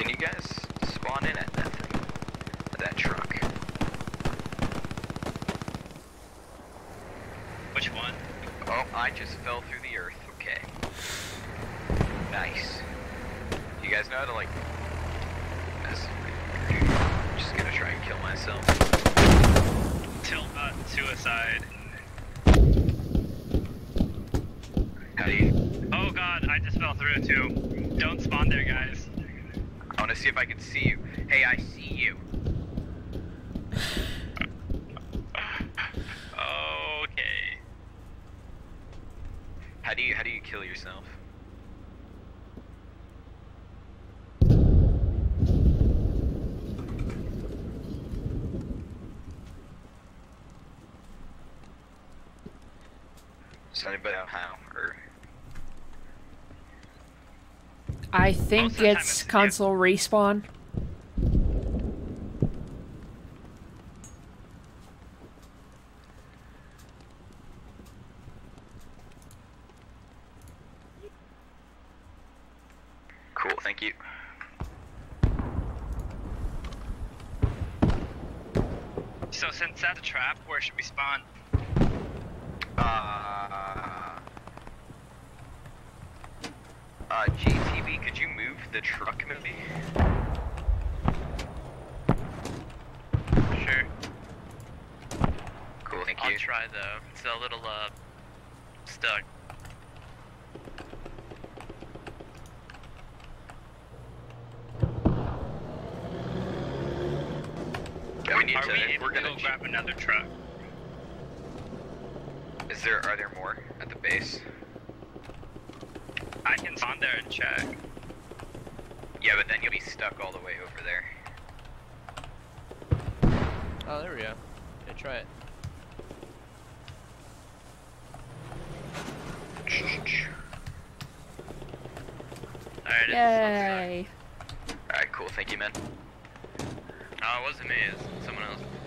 Can you guys spawn in at that thing? At that truck? Which one? Oh, I just fell through the earth. Okay. Nice. You guys know how to, like... I'm just gonna try and kill myself. Tilt, suicide. How do you... Oh god, I just fell through too. Don't spawn there, guys. I wanna see if I can see you. Hey, I see you. Okay. How do you kill yourself? Does anybody know how? Or... I Most think of the time it's it's- console respawn. Cool, thank you. So since that's a trap, where should we spawn? JTV, could you move the truck maybe? Sure. Cool, thank I'll you. try though. It's a little stuck. Yeah, we need Are to, we if able we're to gonna... go grab another truck? Are there more at the base? I can spawn there and check. Yeah, but then you'll be stuck all the way over there. Oh, there we go. Okay, try it. Alright, Yay! Alright, cool, thank you, man. Oh, it wasn't me, it was someone else.